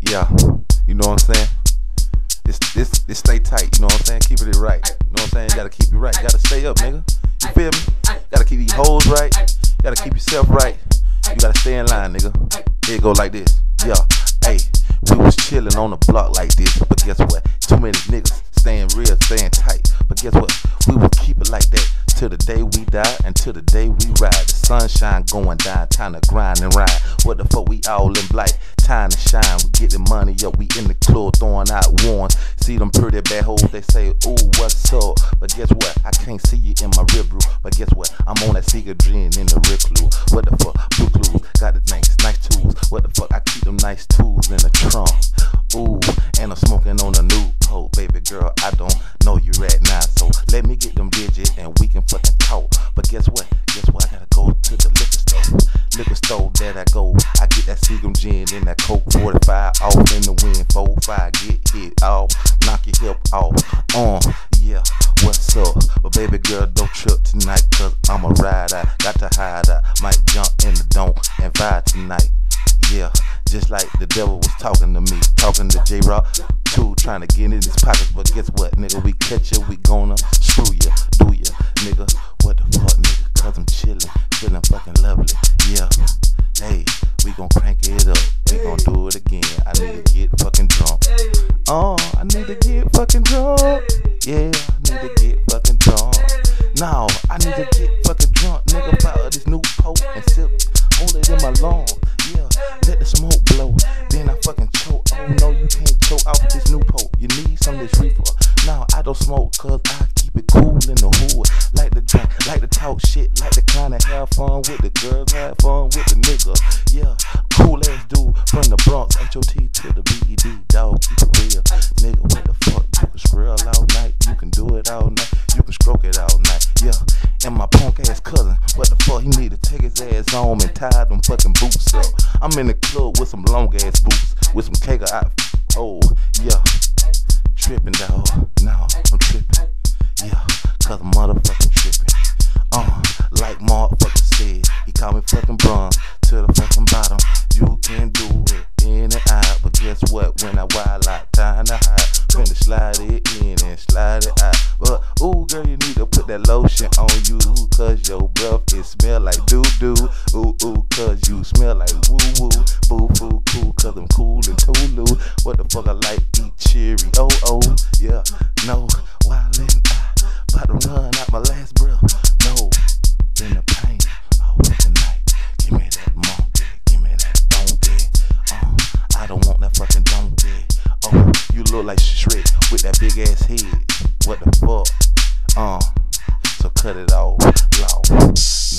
Yeah, you know what I'm saying? This stay tight, you know what I'm saying? Keep it right, you know what I'm saying? You gotta keep it right, you gotta stay up, nigga. You feel me? You gotta keep these hoes right, you gotta keep yourself right. You gotta stay in line, nigga. Here it go like this. Yeah, hey, we was chillin' on the block like this, but guess what? Too many niggas staying real, staying tight. But guess what? We will keep it like that till the day we die and till the day we ride. The sunshine going down, time to grind and ride. What the fuck, we all in blight, time to shine. We get the money up, we in the club throwing out ones. See them pretty bad hoes, they say, ooh, what's up? But guess what? I can't see you in my rib brew. But guess what? I'm on that secret dream in the recluse. What the fuck? Blue clues, got the nice tools. What the fuck? I keep them nice tools in the trunk. Ooh, and I'm smoking on a new pole. Baby girl, I don't know you right now, so let me get them digits and we can fucking talk. But guess what? I gotta go to the liquor store that I go. I get that Seagram gin and that Coke 45 off in the wind. 4-5, get hit off, knock your hip off. Yeah, what's up? But baby girl, don't trip tonight, cause I'm a rider. Got to hide out, might jump in the dome and vibe tonight. Yeah, just like the devil was talking to me, talking to J-Rock too, trying to get in his pockets. But guess what, nigga? We catch you, we gonna screw you, do ya, nigga? What the fuck, nigga? Cause I'm chillin', feeling fucking lovely. Yeah, hey, we gon' crank it up, we gon' do it again. I need to get fucking drunk. I need to get fucking drunk. Yeah, I need to get fucking drunk. Now, I need to get fucking drunk, nigga. Fire this new poke and sip, hold it in my lungs. Yeah, let the smoke blow, then I fucking choke. Oh no, you can't choke out this new poke. You need some of this reefer. Now I don't smoke cause I keep it cool in the hood. Like to drink, like to talk shit, like to kinda have fun with the girls, have fun with the nigga. Yeah, cool ass dude from the Bronx, HOT to the BED, dog, keep it real. Nigga, what the fuck? You can skrill all night, you can do it all night, you can stroke it all night. Yeah, and my punk ass cousin, what the fuck? He need to take his ass home and tie them fucking boots up. I'm in the club with some long ass boots, with some Kager out. Oh, yeah, trippin' dog, no, I'm trippin'. Yeah, cause I'm motherfucking trippin'. Like motherfucker said, he called me fucking Bronx to the fucking bottom. You can do it in and out, but guess what? When I wild out, time to hide. Finna slide it in and slide it out. But ooh, girl, you need to put that lotion on you, cause your breath it smell like doo-doo. Ooh, ooh, cause you smell like woo-woo. Boo-foo, cool, cause I'm cool and Tulu. What the fuck I like, eat cherry, oh, yeah, no, wildin' about to run out my last breath. No, in the pain, all tonight. Give me that monkey, give me that donkey. I don't want that fucking donkey. Oh, you look like Shrek with that big ass head. What the fuck? So cut it off, law.